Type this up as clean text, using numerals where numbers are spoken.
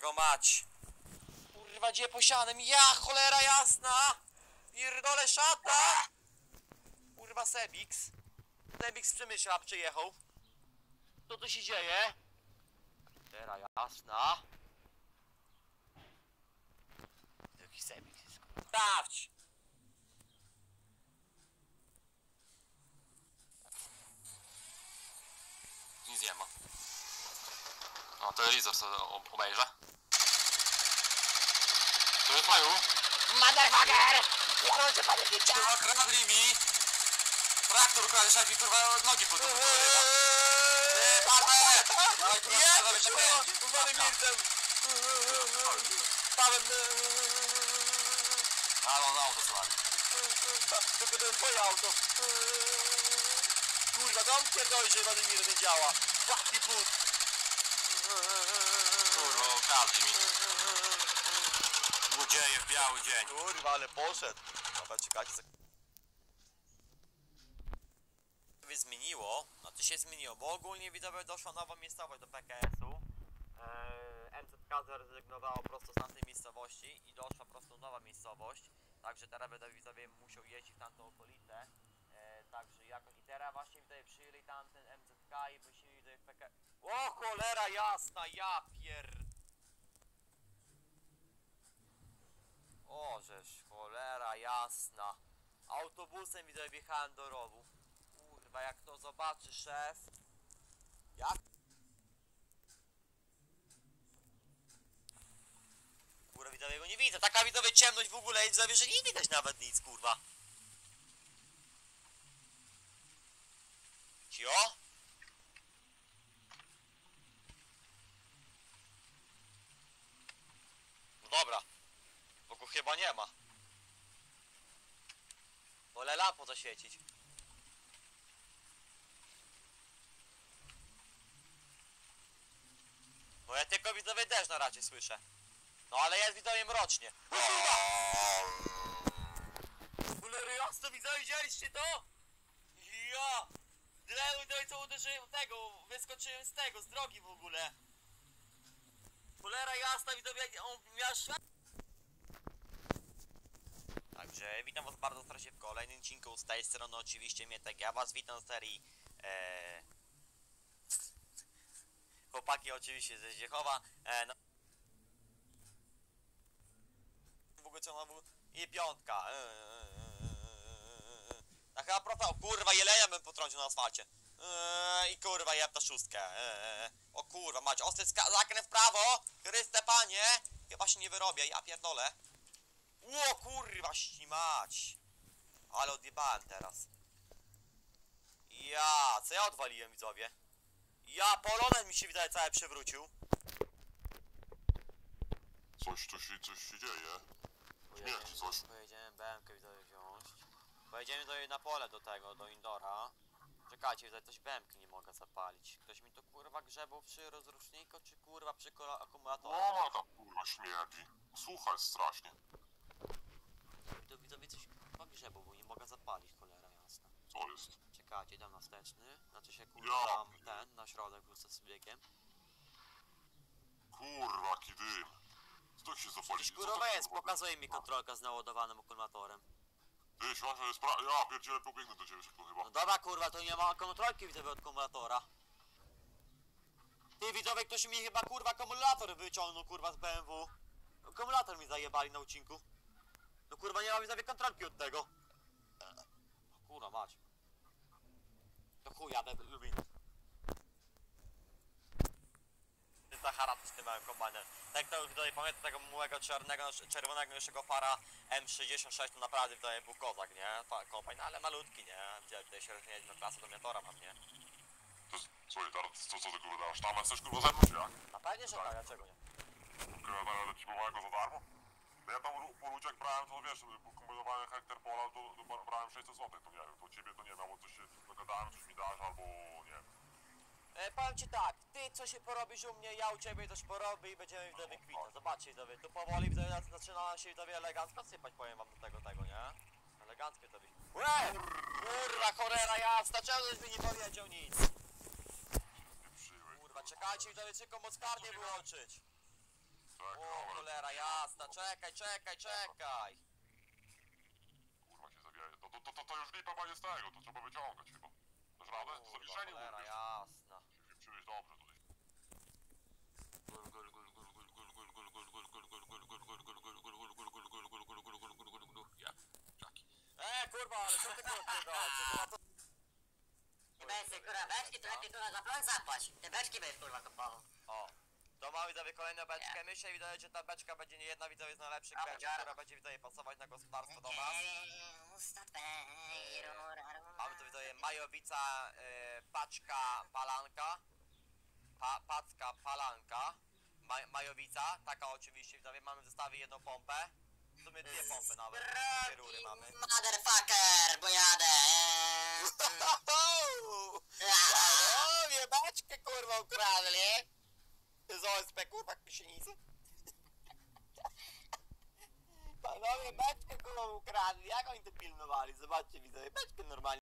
jego mać. Kurwa, gdzie posiadam? Ja, cholera jasna! Pierdolę szata! Kurwa, Sebix. Sebix z Przemyśla przyjechał. Co tu się dzieje? Cholera jasna. Jaki Sebix jest, kurwa. Dawć! Nic nie ma. O, telewizor sobie obejrzę. To jest mają. Motherfucker! Kurwa, panie picia! Kurwa, kradli mi! Traktor ukradł, szef mi kurwa nogi po dupie. Barber! Jest! Władimir! Paweł! Ale on auto słali. Tylko to jest twoje auto. Kurwa, to on pierdoli, że Władimir nie działa. Łapki put. Kurwa, ukradli mi. Złodzieje w biały dzień. Kurwa, ale poszedł. Dobra, czekajcie. Zmieniło, no to się zmieniło, bo ogólnie widzowie doszła nowa miejscowość do PKS-u. MZK zrezygnowało prosto z tamtej miejscowości i doszła prosto nowa miejscowość. Także teraz będę widzowie musiał jeździć w tamtą okolicę. Także jakoś i teraz właśnie tutaj przyjęli tamten MZK i prosili tutaj PKS. O cholera jasna, ja pier... O żeż, cholera jasna. Autobusem widzowie wjechałem do rowu. Kurwa, jak to zobaczy szef. Jak? Kurwa, widzowie go nie widzę. Taka widzowie ciemność w ogóle i widzowie, że nie widać nawet nic, kurwa. Cio? No dobra. Bo go chyba nie ma. Wolę lampą zaświecić. Bo ja tylko widzowie deszcz na razie słyszę. No ale jest widzowie mrocznie. Kulery jasno widzowie, widzieliście to? Ja! Tyle widzowie co uderzyłem w tego, wyskoczyłem z tego, z drogi w ogóle. Kulera jasna widzowie, on miał świat. Także witam was bardzo serdecznie w kolejnym odcinku z tej strony oczywiście Mietek. Ja was witam z serii chłopaki oczywiście ze Zdziechowa. No. W ogóle co mam i piątka. A chyba prosto, kurwa jelenia bym potrącił na asfalcie. I kurwa jeb na szóstkę. O kurwa macie, ostry zakręt w prawo. Chryste panie. Chyba się nie wyrobię, ja pierdolę. Ło kurwa mać. Ale odjebałem teraz. Ja, co ja odwaliłem widzowie? Ja, polonet mi się wydaje cały przewrócił. Coś się dzieje. Śmierci coś. Pojedziemy BM-kę widzowie wziąć. Pojedziemy na pole do tego, do indoora. Czekajcie, widzowie, coś BM-ki nie mogę zapalić. Ktoś mi to kurwa grzebał przy rozruszniku, czy kurwa przy akumulatorze? No tam kurwa śmierdzi. Słuchaj strasznie. To widzowie coś kurwa grzebał, bo nie mogę zapalić, cholera jasna. Co jest? Czekajcie, dam na wsteczny. Znaczy się kurwa dam ten, na środek wrócę z biegiem. Kurwa jaki dym. Co się zapali? Jakiś kurwa jest, pokazuje mi kontrolka z naładowanym akumulatorem. Ty, śmiało jest ja pierdzielę pobiegnę do ciebie szybko chyba. No dobra kurwa, to nie ma kontrolki widzowie od akumulatora. Ty widzowie, ktoś mi chyba kurwa akumulator wyciągnął kurwa z BMW. Akumulator mi zajebali na odcinku. No kurwa nie ma widzowie kontrolki od tego. Kurwa mać. To chuj jadę Lubin. Zachara z tym małym kombanem. Tak to widzowie pamiętam tego małego czerwonego naszego fara M66, to naprawdę widzowie był kozak, nie? Kombajn, ale malutki, nie? Gdzie tutaj średnia klasa dominatora mam, nie? To słuchaj, teraz co ty kurwa dasz? Tam chcesz kurwa ze mną, jak? A pewnie, że tak, dlaczego nie? Kurwa daję ci małego za darmo? No ja tam po ludziach brałem, to wiesz, kombinowałem hektar pola, to brałem 600 zł, to nie wiem, to ciebie to nie wiem, albo coś się dogadałem, coś mi dasz, albo nie wiem. Powiem ci tak, ty co się porobisz u mnie, ja u ciebie coś porobię i będziemy widzowie kwita. Zobaczcie widzowie, tu powoli widzowie zaczyna się widzowie elegancko sypać, powiem wam do tego, nie? Eleganckie to kurwa cholera jasna, czemu żeś mi nie powiedział nic? Kurwa czekajcie widzowie, tylko mocarnie wyłączyć. Co? cholera jasna, czekaj. Kurwa się zawieje. To już lipa będzie z tego, to trzeba wyciągać chyba. Dasz radę? To zawieszenie Cholera mówisz. jasna. Przyjść dobrze tutaj. Kurwa, ale co ty kurwa, Nie będzie kurwa beczki, to lepiej kurwa za prąd zapłać. Te beczki byś kurwa kupował. O. To ma widzowie kolejną beczkę, myślę widzowie, że ta beczka będzie nie jedna widzowie z najlepszych A, beczek, dziara. która będzie widzowie pasować na gospodarstwo do nas. Mamy tu widzowie majowica, paczka, palanka. Packa, palanka. Majowica, taka oczywiście widzowie, mamy w zestawie jedną pompę. W sumie dwie pompy nawet, dwie rury mamy. Motherfucker, bo jadę. Panowie, beczkę kurwa ukradli! Z OSP kurwa księnicy. Panowie, beczkę kurwa ukradli, jak oni to pilnowali? Zobaczcie widzowie, beczkę normalnie